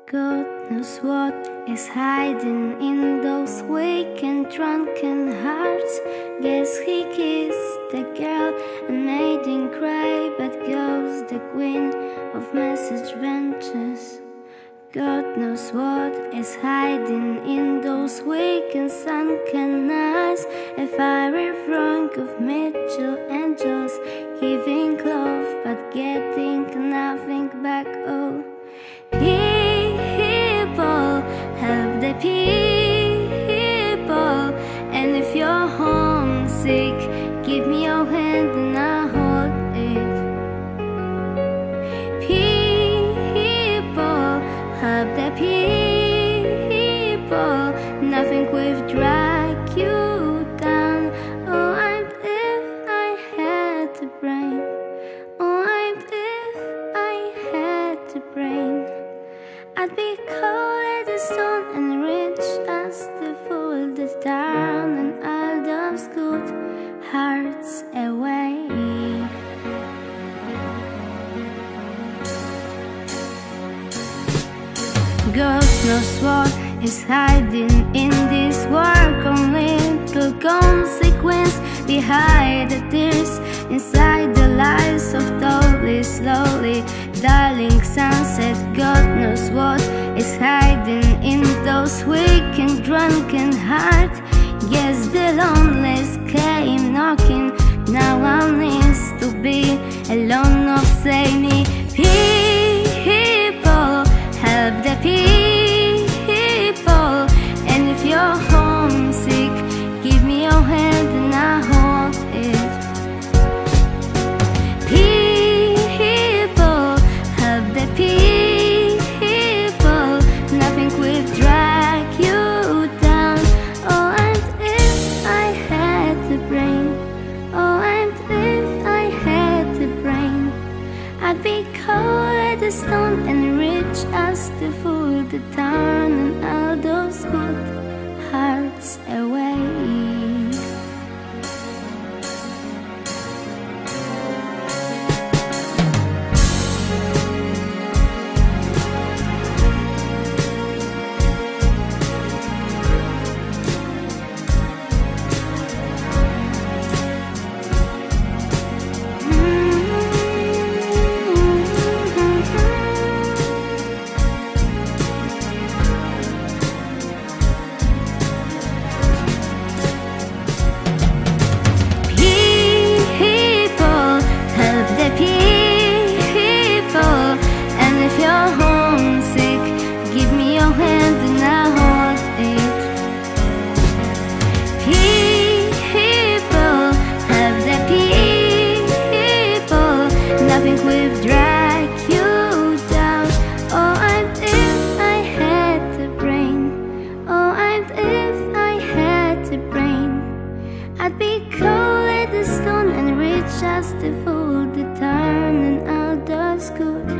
God knows what is hiding in those weak and drunken hearts. Guess he kissed the girl and made him cry, but goes the queen of misadventures. God knows what is hiding in those weak and sunken eyes. A fiery throng of Mitchell angels, giving love but getting nothing back. Oh, people, help the people. And if you're homesick, give me your hand and I'll hold it. People, help the people. Nothing will drag you down. Oh, I'd if I had the brain. Oh, I'd if I had the brain. I'd be cold as a stone and rich as the fool that's down and all those good hearts away. God knows what is hiding in this work, only little consequence behind the tears, inside the lies of totally slowly darling sunset. God knows what is hiding in those weak and drunken hearts. Yes, the loneliness came knocking. Now I need to be alone. Of say me, people, help the people. And if you're homesick, give me your hand and I'll hold it. People, help the people. Nothing will drag you down. Oh, and if I had the brain. Oh, and if I had the brain, I'd be cold as a stone and rich as the fool that turn and all those good hearts away. Nothing will drag you down. Oh, and if I had the brain. Oh, and if I had the brain, I'd be cold as a stone and rich as the fool that turn and all those good